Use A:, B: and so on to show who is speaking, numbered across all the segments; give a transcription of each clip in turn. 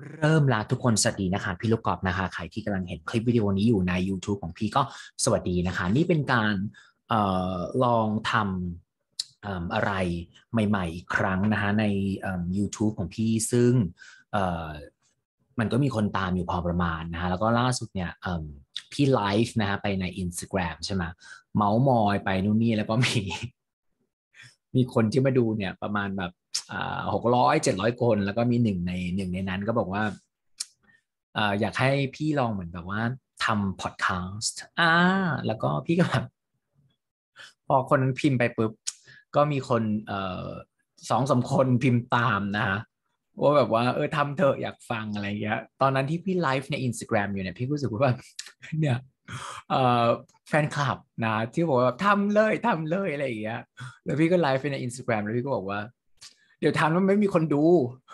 A: เริ่มละทุกคนสวัสดีนะคะพี่ลูกกอล์ฟนะคะใครที่กำลังเห็นคลิปวิดีโอนี้อยู่ใน YouTube ของพี่ก็สวัสดีนะคะนี่เป็นการลองทำอะไรใหม่ๆอีกครั้งนะคะในYouTube ของพี่ซึ่งเอ่อมันก็มีคนตามอยู่พอประมาณนะคะแล้วก็ล่าสุดเนี่ยพี่ไลฟ์นะคะไปใน Instagram ใช่ไหมเมาส์มอยไปนู่นนี่แล้วก็มีคนที่มาดูเนี่ยประมาณแบบ600-700 คนแล้วก็มีหนึ่งในนั้นก็บอกว่าอยากให้พี่ลองเหมือนแบบว่าทำพอดแคสต์แล้วก็พี่ก็แบบพอคนพิมพ์ไปปุ๊บก็มีคน2-3 คนพิมพ์ตามนะฮะว่าแบบว่าทำเถอะอยากฟังอะไรเงี้ยตอนนั้นที่พี่ไลฟ์ใน Instagram อยู่เนี่ยพี่รู้สึกว่าแบบเนี่ยเอ่อแฟนคลับนะที่บอกว่าแบบทำเลยอะไรอย่างเงี้ยแล้วพี่ก็ไลฟ์ใน Instagram แล้วพี่ก็บอกว่าเดี๋ยวทำแล้วไม่มีคนดู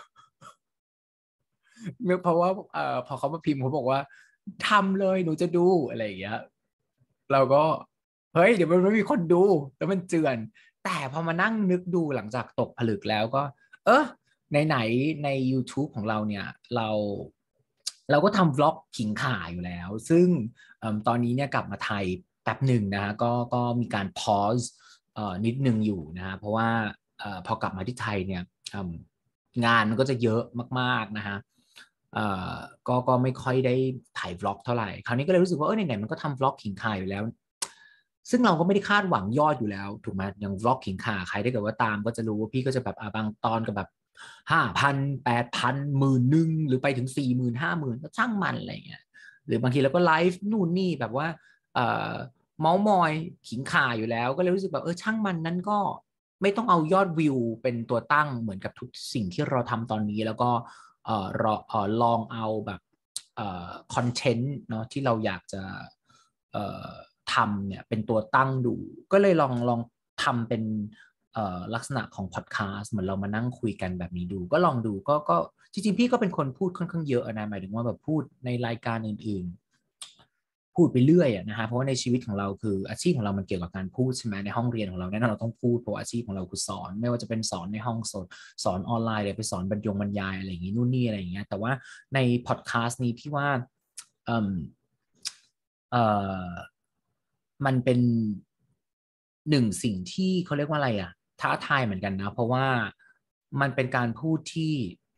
A: เพราะว่าพอเขามาพิมพ์เขาบอกว่าทำเลยหนูจะดูอะไรอย่างเงี้ยเราก็เฮ้ยเดี๋ยวมันไม่มีคนดูแล้วมันเจือนแต่พอมานั่งนึกดูหลังจากตกผลึกแล้วก็เออไหนๆใน YouTube ของเราเนี่ยเราก็ทำวล็อกขิงข่าอยู่แล้วซึ่งตอนนี้เนี่ยกลับมาไทยแป๊บหนึ่งนะฮะก็มีการพอสนิดนึงอยู่นะฮะเพราะว่าพอกลับมาที่ไทยเนี่ยงานมันก็จะเยอะมากๆนะฮะเอ่อก็ไม่ค่อยได้ถ่ายวล็อกเท่าไหร่คราวนี้ก็เลยรู้สึกว่าไหนๆมันก็ทำวล็อกขิงข่าอยู่แล้วซึ่งเราก็ไม่ได้คาดหวังยอดอยู่แล้วถูกไหมอย่างวล็อกขิงข่าใครถ้าเกิดว่าตามก็จะรู้ว่าพี่ก็จะแบบบางตอนก็แบบ5,0008,00010,000หรือไปถึง40,00050,000ก็ช่างมันอะไรเงี้ยหรือบางทีเราก็ไลฟ์นู่นนี่แบบว่าเอ่อเมาส์มอยขิงข่าอยู่แล้วก็เลยรู้สึกแบบช่างมันนั้นก็ไม่ต้องเอายอดวิวเป็นตัวตั้งเหมือนกับทุกสิ่งที่เราทำตอนนี้แล้วก็ลองเอาแบบคอนเทนต์เนาะที่เราอยากจะเอ่อทำเนี่ยเป็นตัวตั้งดูก็เลยลองทำเป็นลักษณะของพอดแคสต์เหมือนเรามานั่งคุยกันแบบนี้ดูก็ลองดูก็จริงๆพี่ก็เป็นคนพูดค่อนข้างเยอะนะหมายถึงว่าแบบพูดในรายการอื่นๆพูดไปเรื่อยนะฮะเพราะว่าในชีวิตของเราคืออาชีพของเรามันเกี่ยวกับการพูดใช่ไหมในห้องเรียนของเราแน่นอนเราต้องพูดเพราะอาชีพของเราคือสอนไม่ว่าจะเป็นสอนในห้องสอนออนไลน์หรือไปสอนบรรยายอะไรอย่างนี้นู่นนี่อะไรอย่างเงี้ยแต่ว่าในพอดแคสต์นี้พี่ว่าเอ่มเอ่อมันเป็นหนึ่งสิ่งที่เขาเรียกว่าอะไรอ่ะท้าทายเหมือนกันนะเพราะว่ามันเป็นการพูดที่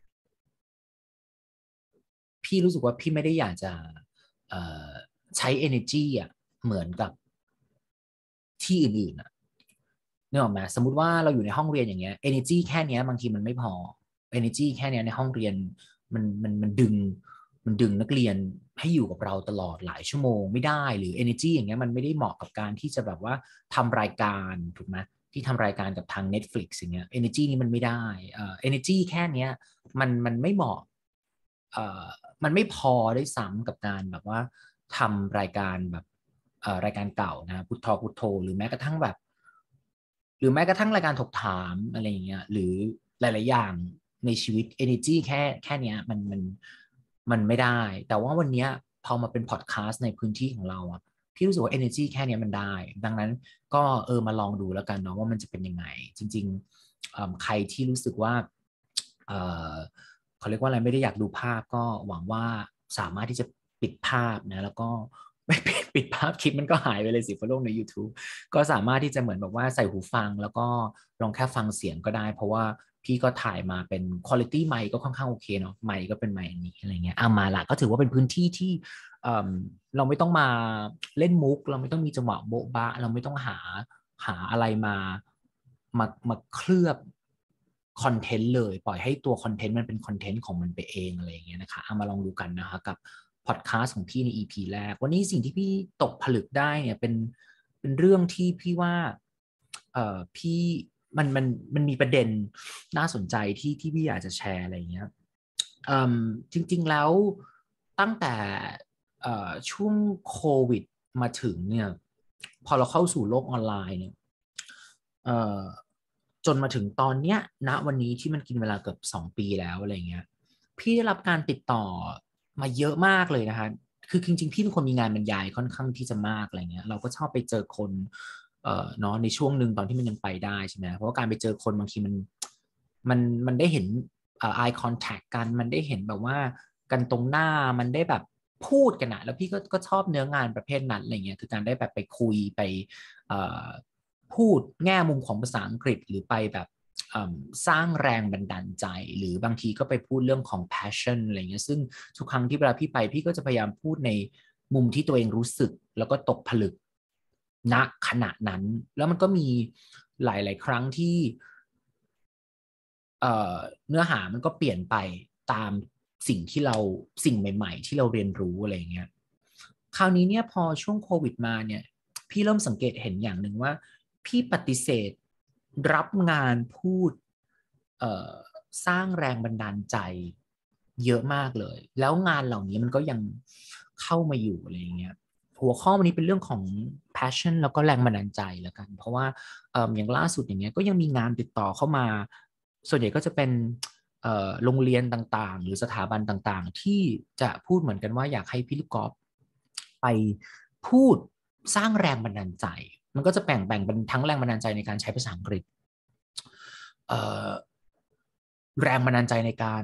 A: พี่รู้สึกว่าพี่ไม่ได้อยากจะเอ่อใช้ energy อ่ะเหมือนกับที่อื่นๆอ่ะ นึกออกไหมสมมติว่าเราอยู่ในห้องเรียนอย่างเงี้ย energy แค่เนี้ยบางทีมันไม่พอ energy แค่เนี้ยในห้องเรียนมันดึงนักเรียนให้อยู่กับเราตลอดหลายชั่วโมงไม่ได้หรือ energy อย่างเงี้ยมันไม่ได้เหมาะกับการที่จะแบบว่าทำรายการถูกไหมที่ทำรายการกับทาง Netflix อย่างเงี้ย energy นี้มันไม่ได้energy แค่เนี้ยมันไม่เหมาะเอ่อมันไม่พอได้ซ้ำกับการแบบว่าทำรายการแบบรายการเก่านะพุทโธพุทโธหรือแม้กระทั่งแบบ หรือแม้กระทั่งรายการถกถามอะไรอย่างเงี้ยหรือหลายๆอย่างในชีวิต energy แค่เนี้ยมันไม่ได้แต่ว่าวันเนี้ยพอมาเป็นพอดแคสต์ในพื้นที่ของเราอ่ะพี่รู้สึกว่า energy แค่เนี้ยมันได้ดังนั้นก็มาลองดูแล้วกันเนาะว่ามันจะเป็นยังไงจริงๆใครที่รู้สึกว่าเออเขาเรียกว่าอะไรไม่ได้อยากดูภาพก็หวังว่าสามารถที่จะปิดภาพนะแล้วก็ไม่ปิดภาพคลิปมันก็หายไปเลยสิฟอลโล่ใน YouTube ก็สามารถที่จะเหมือนแบบว่าใส่หูฟังแล้วก็ลองแค่ฟังเสียงก็ได้เพราะว่าพี่ก็ถ่ายมาเป็นคุณภาพไมค์ก็ค่อนข้างโอเคเนาะไมค์ก็เป็นไมค์นี้อะไรเงี้ยมาละก็ถือว่าเป็นพื้นที่ที่เเราไม่ต้องมาเล่นมุกเราไม่ต้องมีจังหวะโบ๊ะบะเราไม่ต้องหาอะไรมาเคลือบคอนเทนต์เลยปล่อยให้ตัวคอนเทนต์มันเป็นคอนเทนต์ของมันไปเองอะไรอย่างเงี้ยนะคะมาลองดูกันนะคะกับพอดแคสต์ของพี่ใน EP แรกวันนี้สิ่งที่พี่ตกผลึกได้เนี่ยเป็นเรื่องที่พี่ว่าพี่มันมีประเด็นน่าสนใจที่พี่อยากจะแชร์อะไรอย่างเงี้ยจริงๆแล้วตั้งแต่ช่วงโควิดมาถึงเนี่ยพอเราเข้าสู่โลกออนไลน์เนี่ยเอ่อจนมาถึงตอนเนี้ยณวันนี้ที่มันกินเวลาเกือบ2 ปีแล้วอะไรเงี้ยพี่ได้รับการติดต่อมาเยอะมากเลยนะคะ คือจริงๆพี่เป็นคนมีงานบรรยายค่อนข้างที่จะมากอะไรเงี้ยเราก็ชอบไปเจอคนเนาะในช่วงหนึ่งตอนที่มันยังไปได้ใช่ไหมเพราะว่าการไปเจอคนบางทีมันได้เห็น eye contact กันมันได้เห็นแบบว่ากันตรงหน้ามันได้แบบพูดกันอะแล้วพี่ก็ชอบเนื้องานประเภทนั้นอะไรเงี้ยคือการได้แบบไปคุยไปเอ่อพูดแง่มุมของภาษาอังกฤษหรือไปแบบสร้างแรงบันดาลใจหรือบางทีก็ไปพูดเรื่องของ passion อะไรเงี้ยซึ่งทุกครั้งที่เวลาพี่ไปพี่ก็จะพยายามพูดในมุมที่ตัวเองรู้สึกแล้วก็ตกผลึกณขณะนั้นแล้วมันก็มีหลายๆครั้งที่เเนื้อหามันก็เปลี่ยนไปตามสิ่งใหม่ๆที่เราเรียนรู้อะไรเงี้ยคราวนี้เนี่ยพอช่วงโควิดมาเนี่ยพี่เริ่มสังเกตเห็นอย่างหนึ่งว่าพี่ปฏิเสธรับงานพูดเอ่อสร้างแรงบันดาลใจเยอะมากเลยแล้วงานเหล่านี้มันก็ยังเข้ามาอยู่อะไรเงี้ยหัวข้อวันนี้เป็นเรื่องของ passion แล้วก็แรงบันดาลใจแล้วกันเพราะว่าอย่างล่าสุดอย่างเงี้ยก็ยังมีงานติดต่อเข้ามาส่วนใหญ่ก็จะเป็นโรงเรียนต่างๆหรือสถาบันต่างๆที่จะพูดเหมือนกันว่าอยากให้พี่ลูกกอล์ฟไปพูดสร้างแรงบันดาลใจมันก็จะแบ่งเป็นทั้งแรงบันดาลใจในการใช้ภาษาอังกฤษแรงบันดาลใจในการ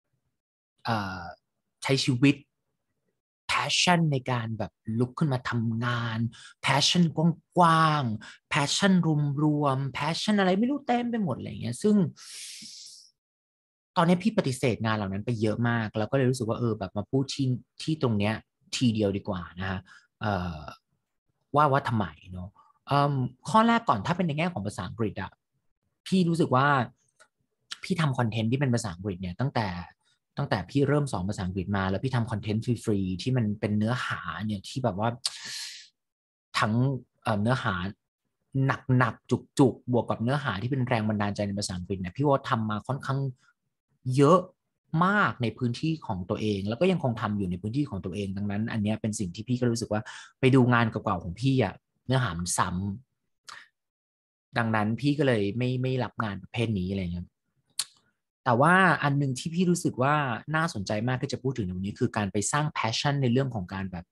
A: ใช้ชีวิต passion ในการแบบลุกขึ้นมาทำงาน passion กว้างๆ passion รวมๆ passion อะไรไม่รู้เต็มไปหมดอะไรเงี้ยซึ่งตอนนี้พี่ปฏิเสธงานเหล่านั้นไปเยอะมากแล้วก็เลยรู้สึกว่าแบบมาพูดที่ตรงเนี้ยทีเดียวดีกว่านะฮะเอ่อว่าทำไมเนาะข้อแรกก่อนถ้าเป็นในแง่ของภาษาอังกฤษอะพี่รู้สึกว่าพี่ทำคอนเทนต์ที่เป็นภาษาอังกฤษเนี่ยตั้งแต่พี่เริ่มสอนภาษาอังกฤษมาแล้วพี่ทำคอนเทนต์ฟรีๆที่มันเป็นเนื้อหาเนี่ยที่แบบว่าทั้งเนื้อหาหนักจุกบวกกับเนื้อหาที่เป็นแรงบันดาลใจในภาษาอังกฤษเนี่ยพี่ว่าทำมาค่อนข้างเยอะมากในพื้นที่ของตัวเองแล้วก็ยังคงทำอยู่ในพื้นที่ของตัวเองดังนั้นอันนี้เป็นสิ่งที่พี่ก็รู้สึกว่าไปดูงานเก่าๆของพี่อะเนื้อหามันซ้ำดังนั้นพี่ก็เลยไม่รับงานประเภทนี้อะไรเงี้ย แต่ว่าอันหนึ่งที่พี่รู้สึกว่าน่าสนใจมากที่จะพูดถึงในวันนี้คือการไปสร้าง passion ในเรื่องของการแบบ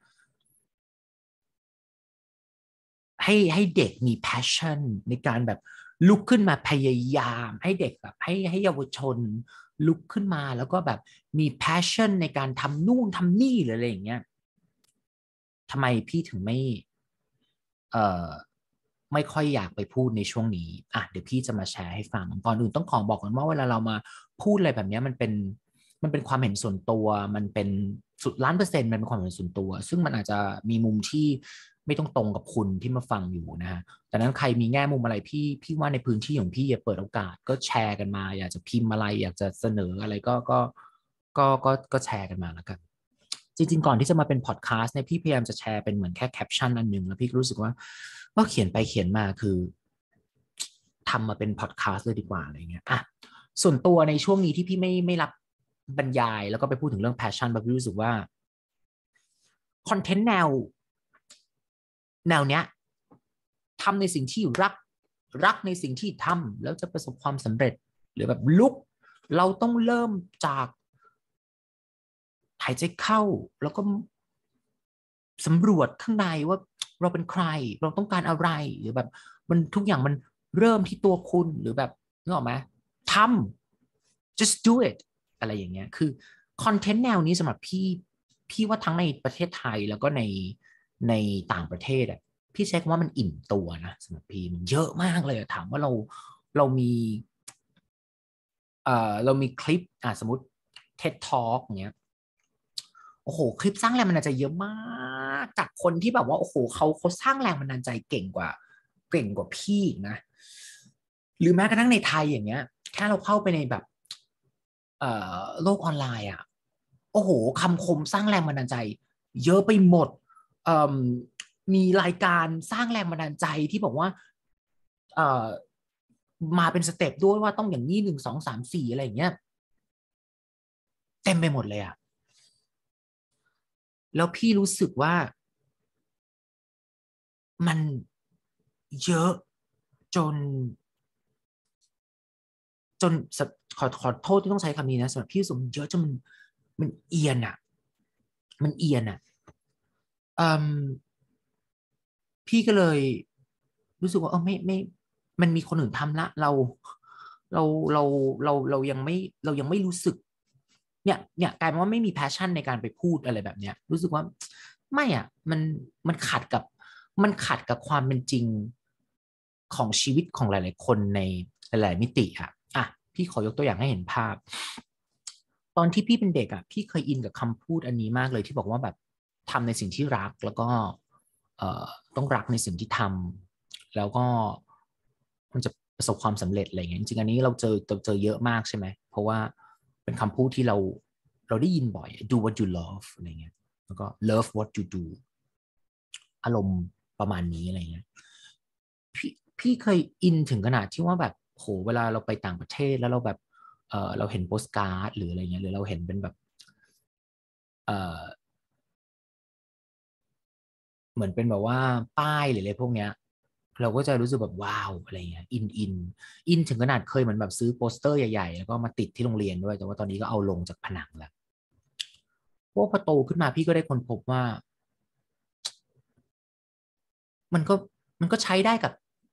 A: ให้เด็กมี passion ในการแบบลุกขึ้นมาพยายามให้เด็กแบบให้เยาวชนลุกขึ้นมาแล้วก็แบบมี passion ในการทำนู่นทำนี่หรืออะไรอย่างเงี้ยทำไมพี่ถึงเอ่อไม่ค่อยอยากไปพูดในช่วงนี้อ่ะเดี๋ยวพี่จะมาแชร์ให้ฟังก่อนอื่นต้องขอบอกก่อนว่าเวลาเรามาพูดอะไรแบบนี้มันเป็นความเห็นส่วนตัวมันเป็นสุด1,000,000%มันเป็นความเห็นส่วนตัวซึ่งมันอาจจะมีมุมที่ไม่ต้องตรงกับคุณที่มาฟังอยู่นะฮะแต่นั้นใครมีแง่มุมอะไรพี่ว่าในพื้นที่ของพี่อย่าเปิดโอกาสก็แชร์กันมาอยากจะพิมพ์อะไรอยากจะเสนออะไรก็แชร์กันมาแล้วกันจริงๆก่อนที่จะมาเป็นพอดแคสต์เนี่ยพี่พยายามจะแชร์เป็นเหมือนแค่แคปชั่นอันหนึ่งแล้วพี่รู้สึกว่าเขียนไปเขียนมาคือทำมาเป็นพอดแคสต์เลยดีกว่าอะไรเงี้ยอ่ะส่วนตัวในช่วงนี้ที่พี่ไม่รับบรรยายแล้วก็ไปพูดถึงเรื่องแพชชั่นพี่รู้สึกว่าคอนเทนต์แนวเนี้ยทำในสิ่งที่รักในสิ่งที่ทำแล้วจะประสบความสำเร็จหรือแบบลุกเราต้องเริ่มจากหายใจเข้าแล้วก็สำรวจข้างในว่าเราเป็นใครเราต้องการอะไรหรือแบบมันทุกอย่างมันเริ่มที่ตัวคุณหรือแบบนึกออกไหมทำ just do it อะไรอย่างเงี้ยคือคอนเทนต์แนวนี้สำหรับพี่ว่าทั้งในประเทศไทยแล้วก็ในต่างประเทศอ่ะพี่ใช้คำว่ามันอิ่มตัวนะสำหรับพี่มันเยอะมากเลยถามว่าเรามีเรามีคลิปสมมติ TED Talk เงี้ยโอ้โหคลิปสร้างแรงบันดาลใจเยอะมากจากคนที่แบบว่าโอ้โหเขาสร้างแรงบันดาลใจเก่งกว่าพี่นะหรือแม้กระทั่งในไทยอย่างเงี้ยแค่เราเข้าไปในแบบโลกออนไลน์อ่ะโอ้โหคำคมสร้างแรงบันดาลใจเยอะไปหมดเอ่มมีรายการสร้างแรงบันดาลใจที่บอกว่าเอ่อมาเป็นสเต็ปด้วยว่าต้องอย่างนี้1 2 3 4อะไรอย่างเงี้ยเต็มไปหมดเลยอ่ะแล้วพี่รู้สึกว่ามันเยอะจนจนขอโทษที่ต้องใช้คำนี้นะสำหรับพี่รู้สึกมันเยอะจนมันเอียนอ่ะมันเอียนอ่ะอืม พี่ก็เลยรู้สึกว่าไม่มันมีคนอื่นทำละเราเราเราเรายังไม่รู้สึกเนี่ยกลายเป็นว่าไม่มีแพชชั่นในการไปพูดอะไรแบบเนี้ยรู้สึกว่าไม่อ่ะมันขัดกับความเป็นจริงของชีวิตของหลายๆคนในหลายๆมิติอ่ะพี่ขอยกตัวอย่างให้เห็นภาพตอนที่พี่เป็นเด็กอ่ะพี่เคยอินกับคำพูดอันนี้มากเลยที่บอกว่าแบบทำในสิ่งที่รักแล้วก็เอ่อต้องรักในสิ่งที่ทำแล้วก็มันจะประสบความสำเร็จอะไรเงี้ยจริงๆอันนี้เราเจอเยอะมากใช่ไหมเพราะว่าเป็นคำพูดที่เราได้ยินบ่อย do what you love อะไรเงี้ยแล้วก็ love what you do อารมณ์ประมาณนี้อะไรเงี้ยพี่พี่เคยอินถึงขนาดที่ว่าแบบโหเวลาเราไปต่างประเทศแล้วเราแบบเราเห็นโปสการ์ดหรืออะไรเงี้ยหรือเราเห็นเป็นแบบเอ่อเหมือนเป็นแบบว่าป้ายหรืออะไรพวกเนี้ยเราก็จะรู้สึกแบบว้าวอะไรเงี้ยอินถึงขนาดเคยเหมือนแบบซื้อโปสเตอร์ใหญ่ๆแล้วก็มาติดที่โรงเรียนด้วยแต่ว่าตอนนี้ก็เอาลงจากผนังแล้วเพราะว่าพอโตขึ้นมาพี่ก็ได้ค้นพบว่ามันก็มันก็ใช้ได้กับ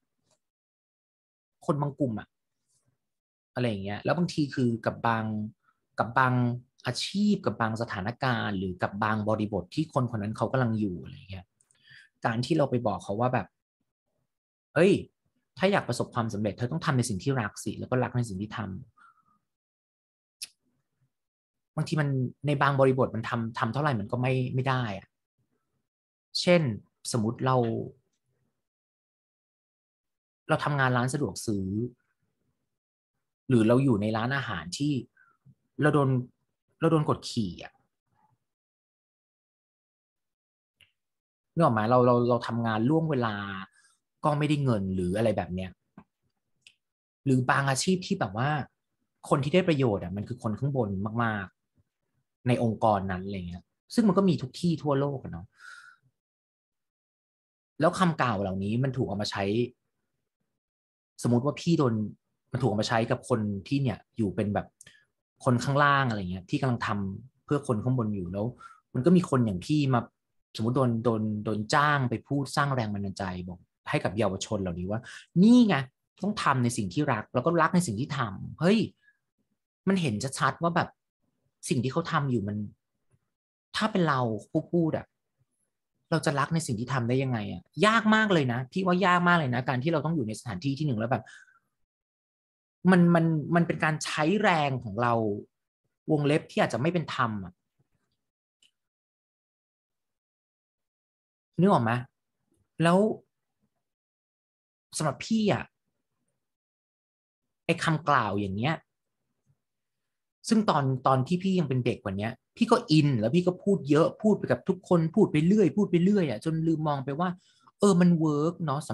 A: คนบางกลุ่มอะ อะไรอย่างเงี้ยแล้วบางทีคือกับบางอาชีพกับบางสถานการณ์หรือกับบางบริบทที่คนคนนั้นเขากำลังอยู่อะไรเงี้ยการที่เราไปบอกเขาว่าแบบเฮ้ยถ้าอยากประสบความสำเร็จเธอต้องทำในสิ่งที่รักสิแล้วก็รักในสิ่งที่ทำบางทีมันในบางบริบทมันทำเท่าไหร่มันก็ไม่ได้อะเช่นสมมติเราทำงานร้านสะดวกซื้อหรือเราอยู่ในร้านอาหารที่เราโดนเราโดนกดขี่อ่ะ นึกออกไหมเราทำงานล่วงเวลาก็ไม่ได้เงินหรืออะไรแบบเนี้ยหรือบางอาชีพที่แบบว่าคนที่ได้ประโยชน์อ่ะมันคือคนข้างบนมากๆในองค์กรนั้นอะไรเงี้ยซึ่งมันก็มีทุกที่ทั่วโลกอะเนาะแล้วคำกล่าวเหล่านี้มันถูกเอามาใช้สมมติว่าพี่โดนมันถูกเอามาใช้กับคนที่เนี่ยอยู่เป็นแบบคนข้างล่างอะไรเงี้ยที่กำลังทำเพื่อคนข้างบนอยู่แล้วมันก็มีคนอย่างพี่มาสมมติโดนจ้างไปพูดสร้างแรงบันดาลใจบอกให้กับเยาวชนเหล่านี้ว่านี่ไงต้องทำในสิ่งที่รักแล้วก็รักในสิ่งที่ทำเฮ้ยมันเห็นชัดๆว่าแบบสิ่งที่เขาทำอยู่มันถ้าเป็นเราผู้พูดอะเราจะรักในสิ่งที่ทำได้ยังไงอะยากมากเลยนะพี่ว่ายากมากเลยนะการที่เราต้องอยู่ในสถานที่ที่หนึ่งแล้วแบบมันมันเป็นการใช้แรงของเราวงเล็บที่อาจจะไม่เป็นธรรมอะนึกออกไหมแล้วสำหรับพี่อะไอ้คำกล่าวอย่างเนี้ย ซึ่งตอนที่พี่ยังเป็นเด็กกว่านี้พี่ก็อินแล้วพี่ก็พูดเยอะพูดไปกับทุกคนพูดไปเรื่อยพูดไปเรื่อยอ่ะจนลืมมองไปว่ามันเวิร์กเนาะ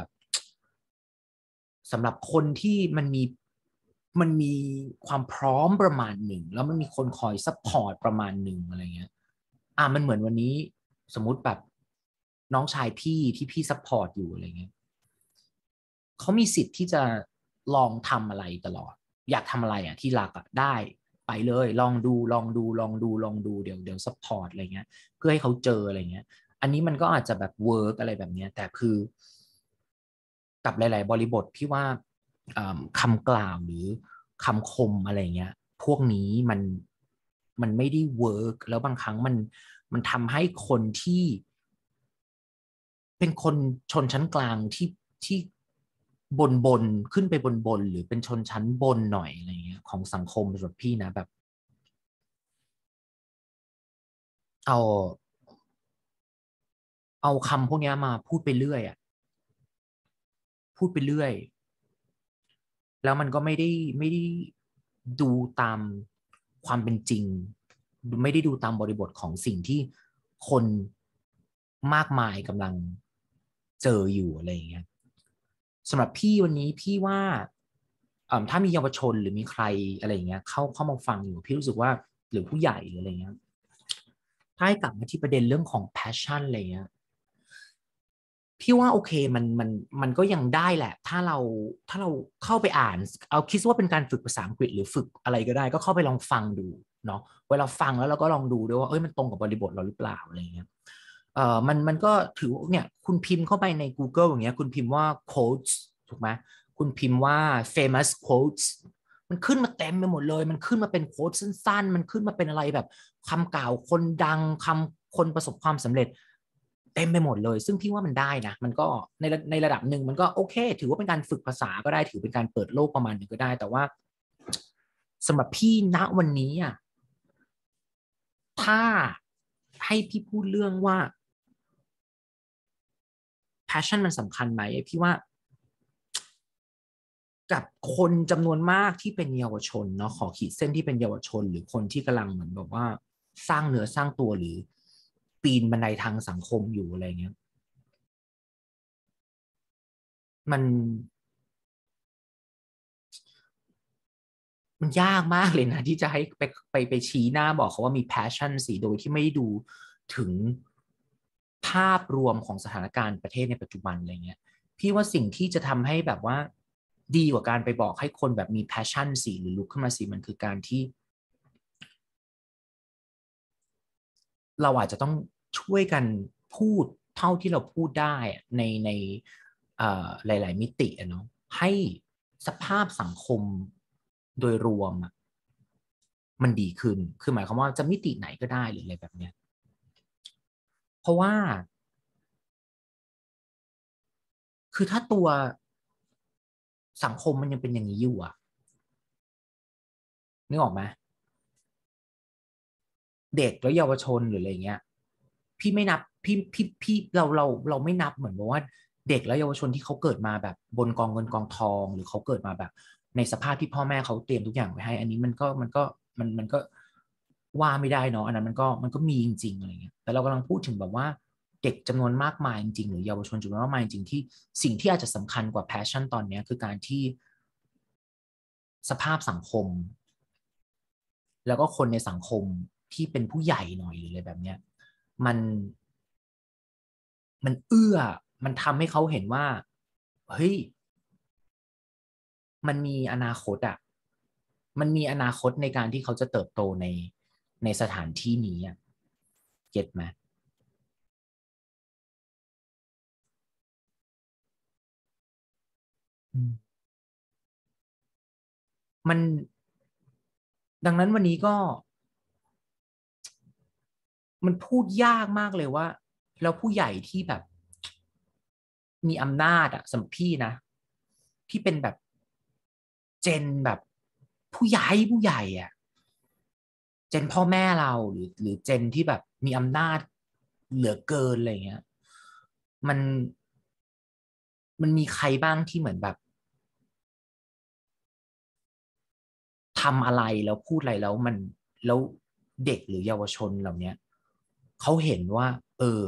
A: สำหรับคนที่มันมีความพร้อมประมาณหนึ่งแล้วมันมีคนคอยซัพพอร์ตประมาณหนึ่งอะไรเงี้ยมันเหมือนวันนี้สมมุติแบบน้องชายพี่ที่พี่ซัพพอร์ตอยู่อะไรเงี้ย เขามีสิทธิ์ที่จะลองทำอะไรตลอดอยากทำอะไรอ่ะที่รักอ่ะได้ไปเลยลองดูเดี๋ยวซัพพอร์ตอะไรเงี้ยเพื่อให้เขาเจออะไรเงี้ยอันนี้มันก็อาจจะแบบเวิร์กอะไรแบบเนี้ยแต่คือกับหลายๆบริบทพี่ว่าคำกล่าวหรือคำคมอะไรเงี้ยพวกนี้มันไม่ได้เวิร์กแล้วบางครั้งมันทำให้คนที่ เป็นคนชนชั้นกลางที่บนขึ้นไปบนหรือเป็นชนชั้นบนหน่อยอะไรเงี้ยของสังคมสำหรับพี่นะแบบเอาเอาคำพวกนี้มาพูดไปเรื่อยอ่ะพูดไปเรื่อยแล้วมันก็ไม่ได้ดูตามความเป็นจริงไม่ได้ดูตามบริบทของสิ่งที่คนมากมายกำลังเจออยู่อะไรอย่างเงี้ย สำหรับพี่วันนี้พี่ว่าถ้ามีเยาวชนหรือมีใครอะไรอย่างเงี้ยเข้ามาฟังอยู่พี่รู้สึกว่าหรือผู้ใหญ่หรืออะไรเงี้ยถ้าให้กลับมาที่ประเด็นเรื่องของ passion อะไรเงี้ยพี่ว่าโอเคมันก็ยังได้แหละถ้าเราเข้าไปอ่านเอาคิดว่าเป็นการฝึกภาษาอังกฤษหรือฝึกอะไรก็ได้ก็เข้าไปลองฟังดูเนาะเวลาฟังแล้วเราก็ลองดูด้วยว่ามันตรงกับบริบทเราหรือเปล่าอะไรเงี้ยมันก็ถือเนี่ยคุณพิมพ์เข้าไปใน Google อย่างเงี้ยคุณพิมพ์ว่า coach ถูกไหมคุณพิมพ์ว่า famous quotes มันขึ้นมาเต็มไปหมดเลยมันขึ้นมาเป็นโค้ดสั้นๆมันขึ้นมาเป็นอะไรแบบคำกล่าวคนดังคำคนประสบความสำเร็จเต็มไปหมดเลยซึ่งพี่ว่ามันได้นะมันก็ในระดับหนึ่งมันก็โอเคถือว่าเป็นการฝึกภาษาก็ได้ถือเป็นการเปิดโลกประมาณหนึ่งก็ได้แต่ว่าสำหรับพี่ณวันนี้อ่ะถ้าให้พี่พูดเรื่องว่า passion มันสำคัญไหมพี่ว่ากับคนจำนวนมากที่เป็นเยาวชนเนาะขอขีดเส้นที่เป็นเยาวชนหรือคนที่กำลังเหมือนแบบว่าสร้างเนื้อสร้างตัวหรือปีนบันไดทางสังคมอยู่อะไรเงี้ยมันมันยากมากเลยนะที่จะให้ไปชี้หน้าบอกเขาว่ามี passion สิโดยที่ไม่ดูถึงภาพรวมของสถานการณ์ประเทศในปัจจุบันอะไรเงี้ยพี่ว่าสิ่งที่จะทำให้แบบว่าดีกว่าการไปบอกให้คนแบบมี passion สิหรือลุกขึ้นมาสิมันคือการที่ เราอาจจะต้องช่วยกันพูดเท่าที่เราพูดได้ในหลายๆมิติเนาะให้สภาพสังคมโดยรวมมันดีขึ้นคือหมายความว่าจะมิติไหนก็ได้หรืออะไรแบบเนี้ยเพราะว่าคือถ้าตัวสังคมมันยังเป็นอย่างนี้อยู่อะนึกออกไหม เด็กแล้วเยาวชนหรืออะไรเงี้ยพี่ไม่นับพี่เราไม่นับเหมือนว่าเด็กและเยาวชนที่เขาเกิดมาแบบบนกองเงินกองทองหรือเขาเกิดมาแบบในสภาพที่พ่อแม่เขาเตรียมทุกอย่างไว้ให้อันนี้มันก็ว่าไม่ได้เนาะอันนั้นมันก็มีจริงๆอะไรเงี้ยแต่เรากำลังพูดถึงแบบว่าเด็กจำนวนมากมายจริงๆหรือเยาวชนจำนวนมากมายจริงๆที่สิ่งที่อาจจะสำคัญกว่าแพชชั่นตอนนี้คือการที่สภาพสังคม แล้วก็คนในสังคมที่เป็นผู้ใหญ่หน่อยหรืออะไรแบบเนี้ยมันมันเอื้อมันทำให้เขาเห็นว่าเฮ้ยมันมีอนาคตอ่ะมันมีอนาคตในการที่เขาจะเติบโตในสถานที่นี้อ่ะเก็ตไหมอืมมันดังนั้นวันนี้ก็มันพูดยากมากเลยว่าแล้วผู้ใหญ่ที่แบบมีอำนาจอะสำหรับพี่นะที่เป็นแบบเจนแบบผู้ใหญ่อะ เจนพ่อแม่เราหรือเจนที่แบบมีอำนาจเหลือเกินอะไรเงี้ยมันมันมีใครบ้างที่เหมือนแบบทำอะไรแล้วพูดอะไรแล้วมันแล้วเด็กหรือเยาวชนเหล่าเนี้ยเขาเห็นว่าเออ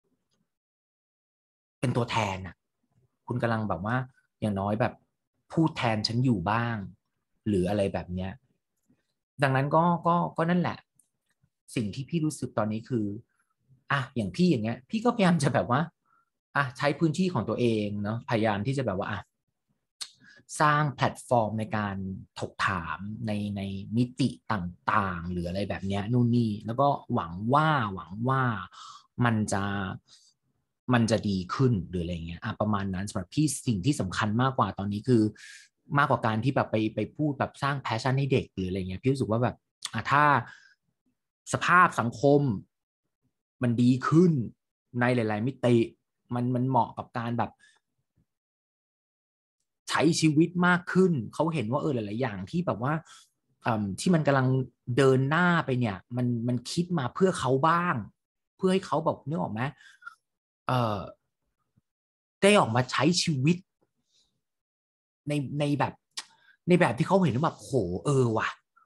A: เป็นตัวแทนอ่ะคุณกำลังแบบว่าอย่างน้อยแบบพูดแทนฉันอยู่บ้างหรืออะไรแบบเนี้ยดังนั้นก็นั่นแหละสิ่งที่พี่รู้สึกตอนนี้คืออ่ะอย่างพี่อย่างเงี้ยพี่ก็พยายามจะแบบว่า ใช้พื้นที่ของตัวเองเนาะพยายามที่จะแบบว่าสร้างแพลตฟอร์มในการถกถามในมิติต่างๆหรืออะไรแบบเนี้ยนู่นนี่แล้วก็หวังว่ามันจะมันจะดีขึ้นหรืออะไรเงี้ยประมาณนั้นสำหรับพี่สิ่งที่สำคัญมากกว่าตอนนี้คือมากกว่าการที่แบบไปพูดแบบสร้างแพชชั่นให้เด็กหรืออะไรเงี้ยพี่รู้สึกว่าแบบถ้าสภาพสังคมมันดีขึ้นในหลายๆมิติมันเหมาะกับการแบบใช้ชีวิตมากขึ้นเขาเห็นว่าหลายๆอย่างที่แบบว่าที่มันกำลังเดินหน้าไปเนี่ยมันคิดมาเพื่อเขาบ้างเพื่อให้เขาแบบนึกออกไหมเอ่อได้ออกมาใช้ชีวิตในในแบบในแบบที่เขาเห็นว่าแบบโหว่ะ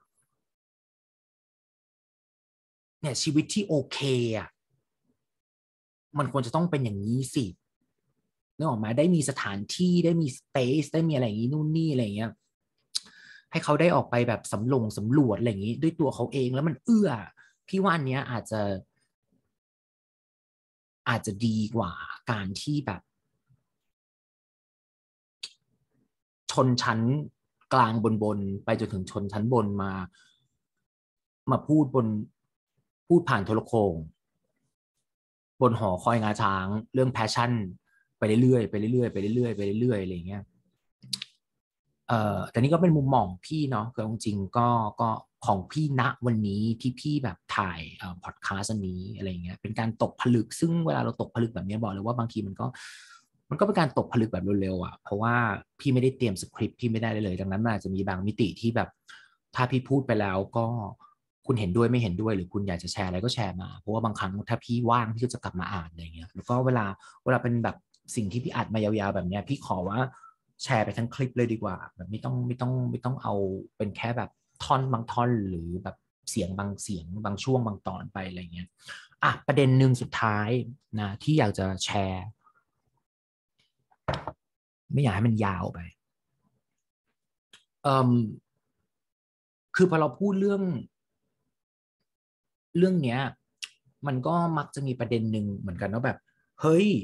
A: เนี่ยชีวิตที่โอเคอ่ะมันควรจะต้องเป็นอย่างนี้สินึกออกไหมได้มีสถานที่ได้มีสเปซได้มีอะไรอย่างนี้นู่นนี่อะไรอย่างเงี้ยให้เขาได้ออกไปแบบสำรวจอะไรอย่างนี้ด้วยตัวเขาเองแล้วมันเอื้อพี่ว่าอันเนี้ยอาจจะดีกว่าการที่แบบชนชั้นกลางบนไปจนถึงชนชั้นบนมาพูดผ่านโทรโข่งบนหอคอยงาช้างเรื่องแพชชั่นไปเรื่อยๆไปเรื่อยๆไปเรื่อยๆไปเรื่อยๆอะไรอย่างเงี้ยแต่นี่ก็เป็นมุมมองพี่เนาะคือจริงๆก็ของพี่ณวันนี้ที่พี่แบบถ่ายพอดแคสต์อันนี้อะไรเงี้ยเป็นการตกผลึกซึ่งเวลาเราตกผลึกแบบนี้บอกเลยว่าบางทีมันก็เป็นการตกผลึกแบบเร็วๆอ่ะเพราะว่าพี่ไม่ได้เตรียมสคริปต์พี่ไม่ได้เลยดังนั้นมันอาจจะมีบางมิติที่แบบถ้าพี่พูดไปแล้วก็คุณเห็นด้วยไม่เห็นด้วยหรือคุณอยากจะแชร์อะไรก็แชร์มาเพราะว่าบางครั้งถ้าพี่ว่างพี่ก็จะกลับมาอ่านอะไรเงี้ยแล้วก็เวลาเป็นแบบสิ่งที่พี่อัดมายาวๆแบบเนี้ยพี่ขอว่า แชร์ไปทั้งคลิปเลยดีกว่าแบบไม่ต้องเอาเป็นแค่แบบท่อนบางท่อนหรือแบบเสียงบางเสียงบางช่วงบางตอนไปอะไรเงี้ยอ่ะประเด็นหนึ่งสุดท้ายนะที่อยากจะแชร์ไม่อยากให้มันยาวไปเอ่มคือพอเราพูดเรื่องเนี้ยมันก็มักจะมีประเด็นหนึ่งเหมือนกันว่าแบบเฮ้ย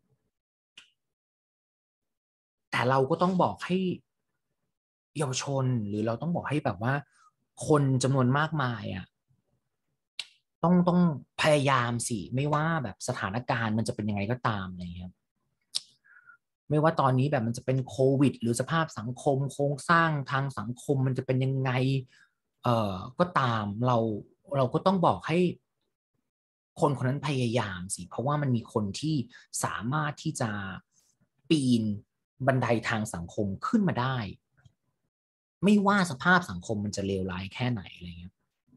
A: แต่เราก็ต้องบอกให้เยาวชนหรือเราต้องบอกให้แบบว่าคนจำนวนมากมายอ่ะ ต้องพยายามสิไม่ว่าแบบสถานการณ์มันจะเป็นยังไงก็ตามอะไรเงี้ยไม่ว่าตอนนี้แบบมันจะเป็นโควิดหรือสภาพสังคมโครงสร้างทางสังคมมันจะเป็นยังไงก็ตามเราก็ต้องบอกให้คนคนนั้นพยายามสิเพราะว่ามันมีคนที่สามารถที่จะปีนบันไดทางสังคมขึ้นมาได้ไม่ว่าสภาพสังคมมันจะเลวร้ายแค่ไหนอะไรเงี้ย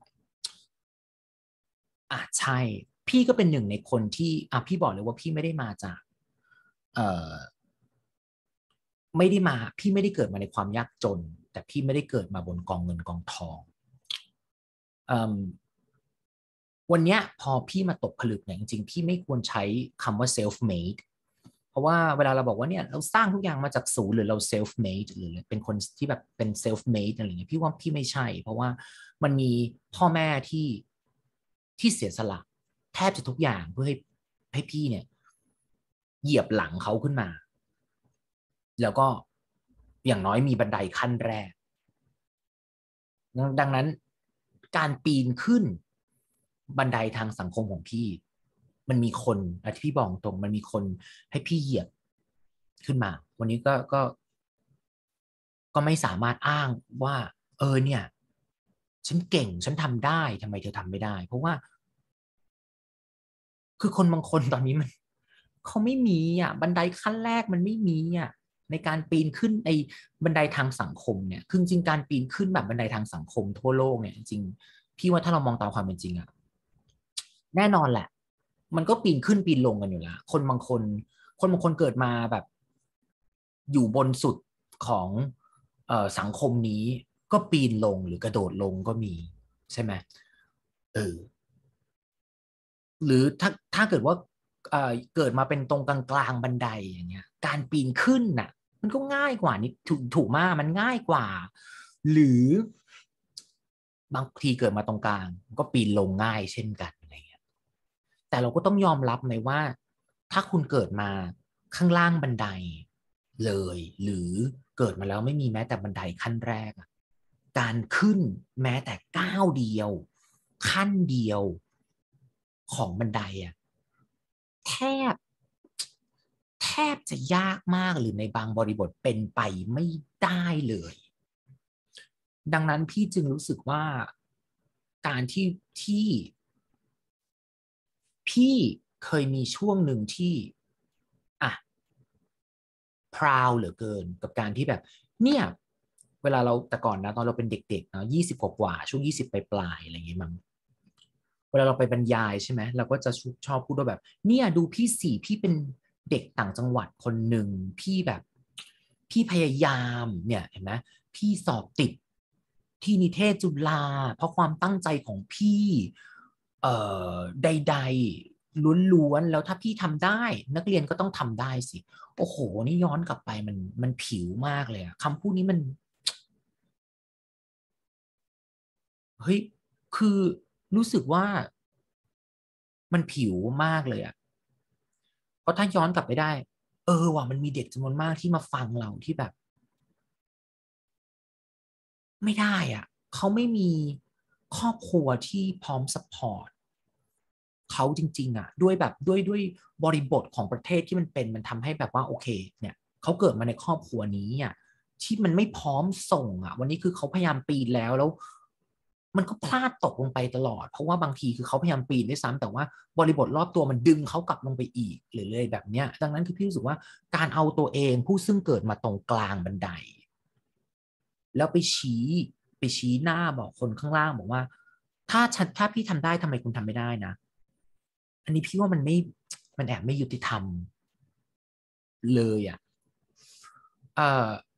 A: ใช่พี่ก็เป็นหนึ่งในคนที่พี่บอกเลยว่าพี่ไม่ได้มาจากเอ่อไม่ได้มาพี่ไม่ได้เกิดมาในความยากจนแต่พี่ไม่ได้เกิดมาบนกองเงินกองทองเอ่มวันเนี้ยพอพี่มาตกผลึกเนี่ยจริงๆพี่ไม่ควรใช้คำว่า self made เพราะว่าเวลาเราบอกว่าเนี่ยเราสร้างทุกอย่างมาจากศูนย์หรือเรา self made หรือเป็นคนที่แบบเป็น self made อะไรเงี้ยพี่ว่าพี่ไม่ใช่เพราะว่ามันมีพ่อแม่ที่เสียสละแทบจะทุกอย่างเพื่อให้พี่เนี่ยเหยียบหลังเขาขึ้นมาแล้วก็อย่างน้อยมีบันไดขั้นแรกดังนั้นการปีนขึ้นบันไดทางสังคมของพี่มันมีคนที่พี่บอกตรงมันมีคนให้พี่เหยียบขึ้นมาวันนี้ก็ไม่สามารถอ้างว่าเนี่ยฉันเก่งฉันทำได้ทำไมเธอทำไม่ได้เพราะว่า คือคนบางคนตอนนี้มันเขาไม่มีบันไดขั้นแรกมันไม่มีในการปีนขึ้นไอ้บันไดทางสังคมเนี่ยคือจริงการปีนขึ้นแบบบันไดทางสังคมทั่วโลกเนี่ยจริงพี่ว่าถ้าเรามองตามความเป็นจริงแน่นอนแหละมันก็ปีนขึ้นปีนลงกันอยู่แล้วคนบางคนเกิดมาแบบอยู่บนสุดของสังคมนี้ก็ปีนลงหรือกระโดดลงก็มีใช่ไหมเออ หรือถ้าเกิดว่าเกิดมาเป็นตรงกลางๆบันไดอย่างเงี้ยการปีนขึ้นน่ะมันก็ง่ายกว่านิดถูกมากมันง่ายกว่าหรือบางทีเกิดมาตรงกลางก็ปีนลงง่ายเช่นกันอะไรเงี้ยแต่เราก็ต้องยอมรับไหมว่าถ้าคุณเกิดมาข้างล่างบันไดเลยหรือเกิดมาแล้วไม่มีแม้แต่บันไดขั้นแรกอะการขึ้นแม้แต่ก้าวเดียวขั้นเดียวของบันไดอ่ะ แทบแทบจะยากมากหรือในบางบริบทเป็นไปไม่ได้เลยดังนั้นพี่จึงรู้สึกว่าการที่พี่เคยมีช่วงหนึ่งที่อ่ะพราวเหลือเกินกับการที่แบบเนี่ยเวลาเราแต่ก่อนนะตอนเราเป็นเด็กๆเนาะ20 กว่าช่วง20ปลายอะไรอย่างเงี้ยมั้ง เวลาเราไปบรรยายใช่ไหมเราก็จะชอบพูดว่าแบบเนี่ยดูพี่สี่พี่เป็นเด็กต่างจังหวัดคนหนึ่งพี่แบบพี่พยายามเนี่ยเห็นไหมพี่สอบติดที่นิเทศจุฬาเพราะความตั้งใจของพี่ใดๆล้วนๆแล้วถ้าพี่ทำได้นักเรียนก็ต้องทำได้สิโอ้โหนี่ย้อนกลับไปมันผิวมากเลยอะคำพูดนี้มันเฮ้ยคือรู้สึกว่ามันผิวมากเลยอะ เพราะถ้าย้อนกลับไปได้ว่ะมันมีเด็กจำนวนมากที่มาฟังเราที่แบบไม่ได้อ่ะเขาไม่มีครอบครัวที่พร้อมซัพพอร์ตเขาจริงๆอ่ะด้วยแบบด้วยบริบทของประเทศที่มันทำให้แบบว่าโอเคเนี่ยเขาเกิดมาในครอบครัวนี้อ่ะที่มันไม่พร้อมส่งอ่ะวันนี้คือเขาพยายามปีนแล้วมันก็พลาดตกลงไปตลอดเพราะว่าบางทีคือเขาพยายามปีนด้วยซ้ำแต่ว่าบริบทรอบตัวมันดึงเขากลับลงไปอีกหรือเลยแบบเนี้ยดังนั้นคือพี่รู้สึกว่าการเอาตัวเองผู้ซึ่งเกิดมาตรงกลางบันไดแล้วไปชี้หน้าบอกคนข้างล่างบอกว่าถ้าพี่ทำได้ทำไมคุณทำไม่ได้นะอันนี้พี่ว่ามันแอบไม่ยุติธรรมเลยอ่ะเอ่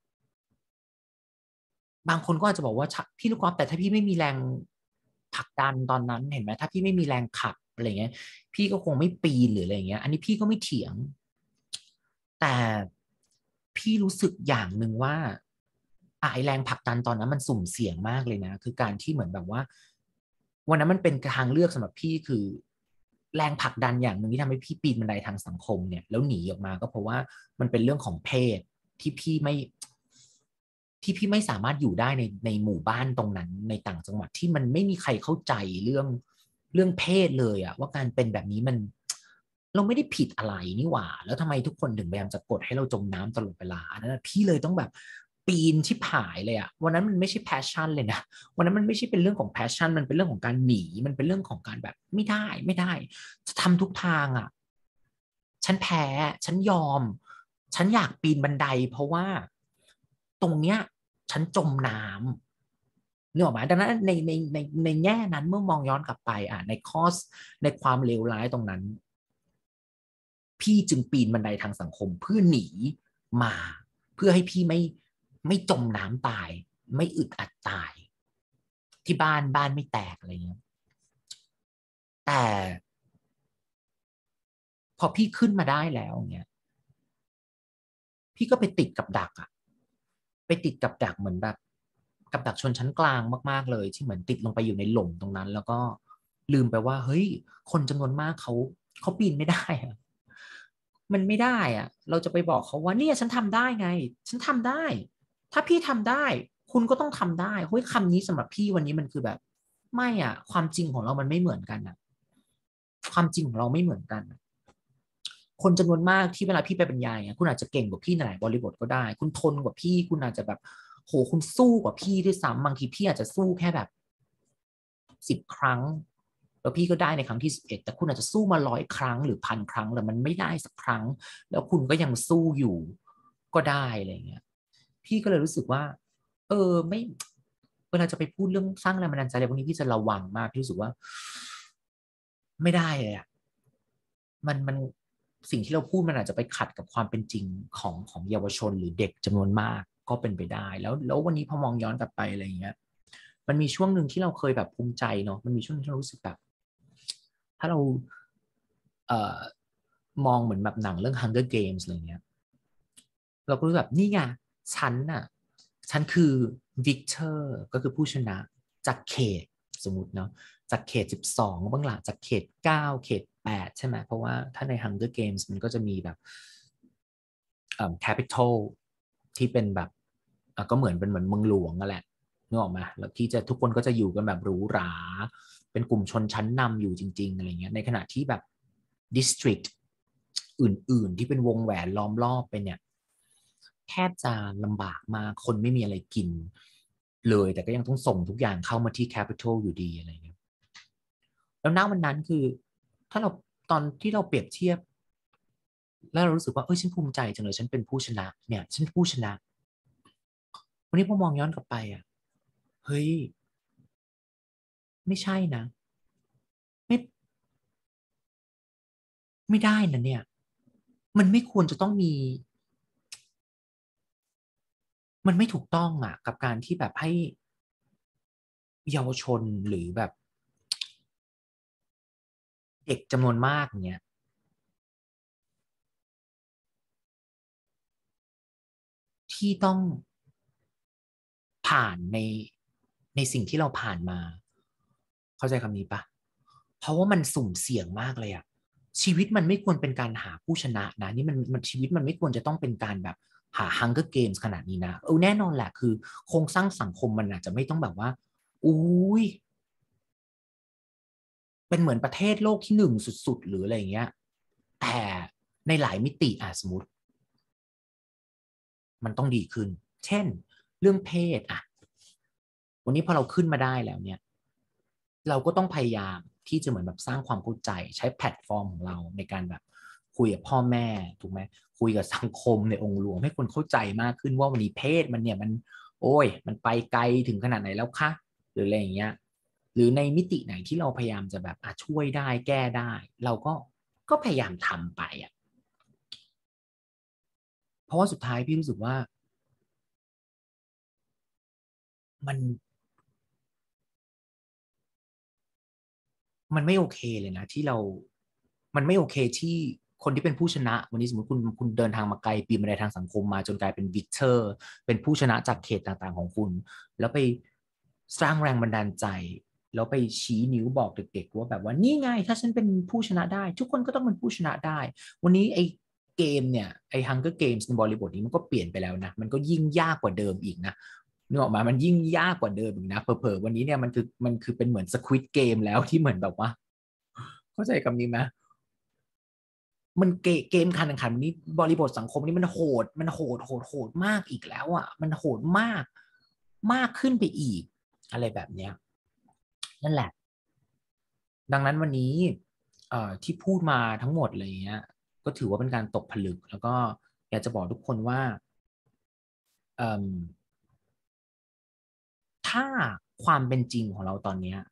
A: อบางคนก็อาจจะบอกว่าพี่ลูกกอล์ฟแต่ถ้าพี่ไม่มีแรงผลักดันตอนนั้นเห็นไหมถ้าพี่ไม่มีแรงขับอะไรเงี้ยพี่ก็คงไม่ปีนหรืออะไรเงี้ยอันนี้พี่ก็ไม่เถียงแต่พี่รู้สึกอย่างหนึ่งว่าไอแรงผลักดันตอนนั้นมันสุ่มเสี่ยงมากเลยนะคือการที่เหมือนแบบว่าวันนั้นมันเป็นทางเลือกสำหรับพี่คือแรงผลักดันอย่างหนึ่งที่ทำให้พี่ปีนบันไดทางสังคมเนี่ยแล้วหนีออกมาก็เพราะว่ามันเป็นเรื่องของเพศที่พี่ไม่ ที่พี่ไม่สามารถอยู่ได้ในหมู่บ้านตรงนั้นในต่างจังหวัดที่มันไม่มีใครเข้าใจเรื่องเพศเลยอะว่าการเป็นแบบนี้มันเราไม่ได้ผิดอะไรนี่หว่าแล้วทำไมทุกคนถึงพยายามจะกดให้เราจมน้ำตลอดเวลาอันนั้นพี่เลยต้องแบบปีนชิบหายเลยอะวันนั้นมันไม่ใช่แพชชั่นเลยนะวันนั้นมันไม่ใช่เป็นเรื่องของแพชชั่นมันเป็นเรื่องของการหนีมันเป็นเรื่องของการแบบไม่ได้จะทำทุกทางอะฉันแพ้ฉันยอมฉันอยากปีนบันไดเพราะว่าตรงเนี้ย ฉันจมน้ำนึกออกไหมดังนั้นในแง่นั้นเมื่อมองย้อนกลับไปในคอสในความเลวร้ายตรงนั้นพี่จึงปีนบันไดทางสังคมเพื่อหนีมาเพื่อให้พี่ไม่จมน้ำตายไม่อึดอัดตายที่บ้านไม่แตกอะไรเงี้ยแต่พอพี่ขึ้นมาได้แล้วเนี่ยพี่ก็ไปติดกับดักอะไปติดกับดักเหมือนแบบกับดักชนชั้นกลางมากๆเลยที่เหมือนติดลงไปอยู่ในหล่มตรงนั้นแล้วก็ลืมไปว่าเฮ้ยคนจำนวนมากเขาปีนไม่ได้อะมันไม่ได้อะเราจะไปบอกเขาว่าเนี่ยฉันทำได้ไงฉันทำได้ถ้าพี่ทำได้คุณก็ต้องทำได้เฮ้ยคำนี้สำหรับพี่วันนี้มันคือแบบไม่อ่ะความจริงของเรามันไม่เหมือนกันอ่ะความจริงของเราไม่เหมือนกัน คนจำนวนมากที่เวลาพี่ไปบรรยายเนี่ยคุณอาจจะเก่งกว่าพี่ในหลายบริบทก็ได้คุณทนกว่าพี่คุณอาจจะแบบโหคุณสู้กว่าพี่ด้วยซ้ำบางทีพี่อาจจะสู้แค่แบบ10 ครั้งแล้วพี่ก็ได้ในครั้งที่11แต่คุณอาจจะสู้มา100 ครั้งหรือ1,000 ครั้งแล้วมันไม่ได้สักครั้งแล้วคุณก็ยังสู้อยู่ก็ได้อะไรเงี้ยพี่ก็เลยรู้สึกว่าไม่เวลาจะไปพูดเรื่องสร้างแรงบันดาลใจอะไรพวกนี้พี่จะระวังมากพี่รู้สึกว่าไม่ได้เลยอ่ะ มันสิ่งที่เราพูดมันอาจจะไปขัดกับความเป็นจริงของเยาวชนหรือเด็กจำนวนมากก็เป็นไปได้แล้ววันนี้พอมองย้อนกลับไปอะไรอย่างเงี้ยมันมีช่วงหนึ่งที่เราเคยแบบภูมิใจเนาะมันมีช่วงนึงที่เรารู้สึกแบบถ้าเราเอ่อมองเหมือนแบบหนังเรื่อง Hunger Games อะไรเงี้ยเราก็รู้แบบนี่ไงฉันน่ะฉันคือวิกเตอร์ก็คือผู้ชนะจากเขตสมมติเนาะจากเขต12บ้างล่ะจากเขต9เขต 8ใช่ไหมเพราะว่าถ้าใน Hunger Games มันก็จะมีแบบcapital ที่เป็นแบบก็เหมือนเมืองหลวงนั่นแหละนึกออกไหมแล้วที่จะทุกคนก็จะอยู่กันแบบหรูหราเป็นกลุ่มชนชั้นนำอยู่จริงๆอะไรเงี้ยในขณะที่แบบ district อื่นๆที่เป็นวงแหวนล้อมรอบไปเนี่ยแทบจะลำบากมากคนไม่มีอะไรกินเลยแต่ก็ยังต้องส่งทุกอย่างเข้ามาที่ capital อยู่ดีอะไรเงี้ยแล้วณวันนั้นคือถ้าเราตอนที่เราเปรียบเทียบแล้วเรารู้สึกว่าฉันภูมิใจจังเลยฉันเป็นผู้ชนะเนี่ยฉันผู้ชนะ วันนี้พอมองย้อนกลับไปเฮ้ยไม่ใช่นะไม่ไม่ได้นะเนี่ยมันไม่ควรจะต้องมีมันไม่ถูกต้องกับการที่แบบให้เยาวชนหรือแบบเด็กจำนวนมากเนี่ยที่ต้องผ่านในสิ่งที่เราผ่านมาเข้าใจคำนี้ปะเพราะว่ามันสุ่มเสี่ยงมากเลยชีวิตมันไม่ควรเป็นการหาผู้ชนะนะนี่มันชีวิตมันไม่ควรจะต้องเป็นการแบบหา Hunger Games ขนาดนี้นะแน่นอนแหละคือโครงสร้างสังคมมันอาจจะไม่ต้องแบบว่าอุ้ยเป็นเหมือนประเทศโลกที่1สุดๆหรืออะไรอย่างเงี้ยแต่ในหลายมิติสมมติมันต้องดีขึ้นเช่นเรื่องเพศอะวันนี้พอเราขึ้นมาได้แล้วเนี่ยเราก็ต้องพยายามที่จะเหมือนแบบสร้างความเข้าใจใช้แพลตฟอร์มของเราในการแบบคุยกับพ่อแม่ถูกไหมคุยกับสังคมในองค์รวมให้คนเข้าใจมากขึ้นว่าวันนี้เพศมันเนี่ยมันโอ้ยมันไปไกลถึงขนาดไหนแล้วคะหรืออะไรอย่างเงี้ยหรือในมิติไหนที่เราพยายามจะแบบช่วยได้แก้ได้เราก็พยายามทำไปอ่ะเพราะว่าสุดท้ายพี่รู้สึกว่ามัน มันไม่โอเคเลยนะที่เรา มันไม่โอเคที่คนที่เป็นผู้ชนะวันนี้สมมติคุณเดินทางมาไกลปีนบันไดทางสังคมมาจนกลายเป็นวิกเตอร์เป็นผู้ชนะจากเขตต่างๆของคุณแล้วไปสร้างแรงบันดาลใจแล้วไปชี้นิ้วบอกเด็กๆว่าแบบว่านี่ไงถ้าฉันเป็นผู้ชนะได้ทุกคนก็ต้องเป็นผู้ชนะได้วันนี้ไอ้เกมเนี่ยไอ้ Hunger Games ในบริบทนี้มันก็เปลี่ยนไปแล้วนะมันก็ยิ่งยากกว่าเดิมอีกนะนึกออกมามันยิ่งยากกว่าเดิมอีกนะเผลอๆวันนี้เนี่ยมันคือเป็นเหมือนสควิดเกมแล้วที่เหมือนแบบว่า เข้าใจคำนี้ไหมมันเกมการแข่งขันวันนี้บริบทสังคมนี้มันโหดมันโหดมากอีกแล้วอ่ะมันโหดมากมากขึ้นไปอีกอะไรแบบเนี้ยนั่นแหละดังนั้นวันนี้ที่พูดมาทั้งหมดอะไรเงี้ยก็ถือว่าเป็นการตกผลึกแล้วก็อยากจะบอกทุกคนว่าเอ่มถ้าความเป็นจริงของเราตอนเนี้ย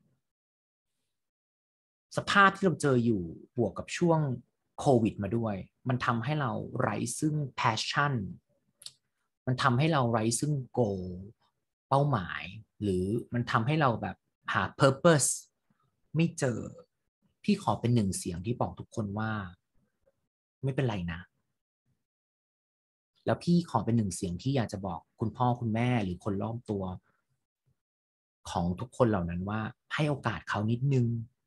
A: สภาพที่เราเจออยู่บวกกับช่วงโควิดมาด้วยมันทำให้เราไร้ซึ่ง passion มันทำให้เราไร้ซึ่ง goal เป้าหมายหรือมันทำให้เราแบบหา purpose ไม่เจอพี่ขอเป็นหนึ่งเสียงที่บอกทุกคนว่าไม่เป็นไรนะแล้วพี่ขอเป็นหนึ่งเสียงที่อยากจะบอกคุณพ่อคุณแม่หรือคนรอบตัวของทุกคนเหล่านั้นว่าให้โอกาสเขานิดนึง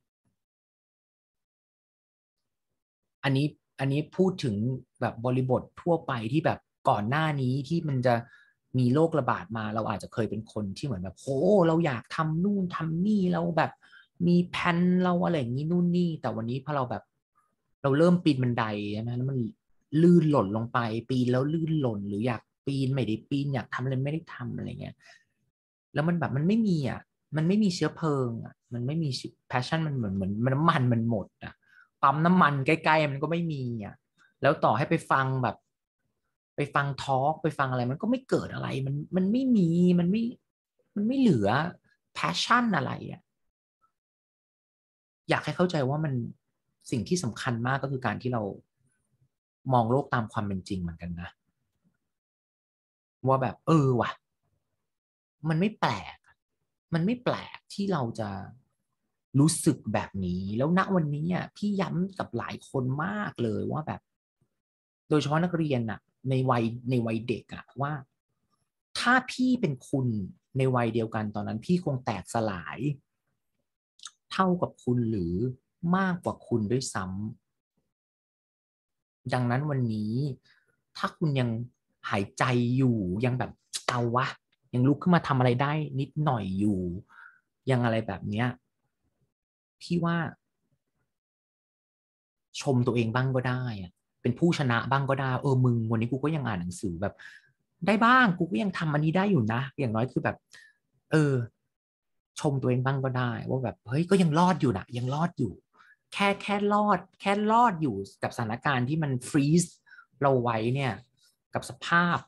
A: อันนี้อันนี้พูดถึงแบบบริบททั่วไปที่แบบก่อนหน้านี้ที่มันจะมีโรคระบาดมาเราอาจจะเคยเป็นคนที่เหมือนแบบโอ้เราอยากทำนู่นทำนี่เราแบบมีแผนเราอะไรอย่างนี้นู่นนี่แต่วันนี้พอเราแบบเราเริ่มปีนบันไดใช่ไหมแล้วมันลื่นหล่นลงไปปีนแล้วลื่นหล่นหรืออยากปีนไม่ได้ปีนอยากทำอะไรไม่ได้ทำอะไรเงี้ยแล้วมันแบบมันไม่มีอ่ะมันไม่มีเชื้อเพลิงอ่ะมันไม่มีแพชชั่นมันเหมือนมันน้ำมันมันหมดอ่ะ ปั๊มน้ำมันใกล้ๆมันก็ไม่มีอ่ะแล้วต่อให้ไปฟังแบบไปฟังทอล์กไปฟังอะไรมันก็ไม่เกิดอะไรมันไม่มีมันไม่มันไม่เหลือ passion อะไรอ่ะอยากให้เข้าใจว่ามันสิ่งที่สำคัญมากก็คือการที่เรามองโลกตามความเป็นจริงเหมือนกันนะว่าแบบว่ะมันไม่แปลกมันไม่แปลกที่เราจะรู้สึกแบบนี้แล้วณวันนี้อ่ะพี่ย้ำกับหลายคนมากเลยว่าแบบ โดยเฉพาะนักเรียนอะในวัยเด็กอะว่าถ้าพี่เป็นคุณในวัยเดียวกันตอนนั้นพี่คงแตกสลายเท่ากับคุณหรือมากกว่าคุณด้วยซ้ำดังนั้นวันนี้ถ้าคุณยังหายใจอยู่ยังแบบเอาวะยังลุกขึ้นมาทำอะไรได้นิดหน่อยอยู่ยังอะไรแบบเนี้ยพี่ว่า ชมตัวเองบ้างก็ได้อะเป็นผู้ชนะบ้างก็ได้มึงวันนี้กูก็ยังอ่านหนังสือแบบได้บ้างกูก็ยังทำอันนี้ได้อยู่นะอย่างน้อยคือแบบเออชมตัวเองบ้างก็ได้ว่าแบบเฮ้ยก็ยังรอดอยู่นะยังรอดอยู่แค่รอดอยู่กับสถานการณ์ที่มันฟรีซเราไว้เนี่ยกับสภาพ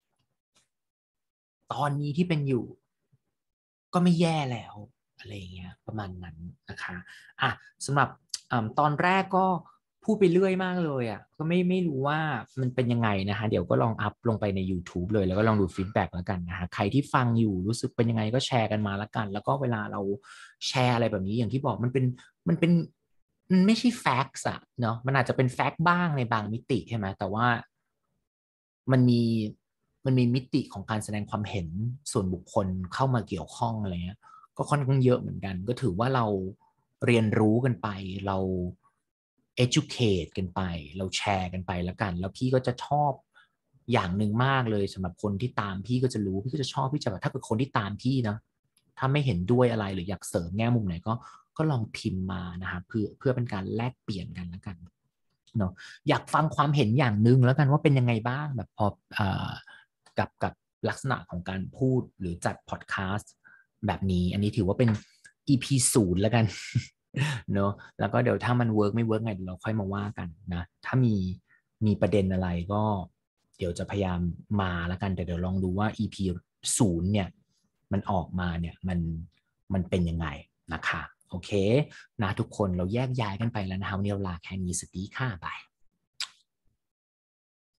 A: ตอนนี้ที่เป็นอยู่ก็ไม่แย่แล้วอะไรอย่างเงี้ยประมาณนั้นนะคะอ่ะสำหรับตอนแรกก็พูดไปเรื่อยมากเลยอ่ะก็ไม่รู้ว่ามันเป็นยังไงนะคะเดี๋ยวก็ลองอัพลงไปใน YouTube เลยแล้วก็ลองดูฟีดแบ็กแล้วกันนะคะใครที่ฟังอยู่รู้สึกเป็นยังไงก็แชร์กันมาแล้วกันแล้วก็เวลาเราแชร์อะไรแบบนี้อย่างที่บอกมันเป็นมันไม่ใช่แฟกต์อะเนาะมันอาจจะเป็นแฟกต์บ้างในบางมิติใช่ไหมแต่ว่ามันมีมันมีมิติของการแสดงความเห็นส่วนบุคคลเข้ามาเกี่ยวข้องอะไรเงี้ย ก็ค่อนข้างเยอะเหมือนกันก็ถือว่าเราเรียนรู้กันไปเรา educate กันไปเราแชร์กันไปแล้วกันแล้วพี่ก็จะชอบอย่างหนึ่งมากเลยสำหรับคนที่ตามพี่ก็จะรู้พี่ก็จะชอบพี่จะแบบถ้าเกิดคนที่ตามพี่นะถ้าไม่เห็นด้วยอะไรหรืออยากเสริมแง่มุมไหนก็ลองพิมพ์มานะครับเพื่อเป็นการแลกเปลี่ยนกันแล้วกันเนาะอยากฟังความเห็นอย่างหนึ่งแล้วกันว่าเป็นยังไงบ้างแบบพอกับลักษณะของการพูดหรือจัดพอดแคสต์แบบนี้อันนี้ถือว่าเป็น EP 0แล้วกัน เนอะแล้วก็เดี๋ยวถ้ามันเวิร์กไม่เวิร์กไงเดี๋ยวเราค่อยมาว่ากันนะถ้ามีประเด็นอะไรก็เดี๋ยวจะพยายามมาแล้วกันแต่เดี๋ยวลองดูว่า EP 0เนี่ยมันออกมาเนี่ยมันเป็นยังไงนะคะโอเคนะทุกคนเราแยกย้ายกันไปแล้วนะคะวันนี้เราลาแค่นี้สวัสดีค่ะบาย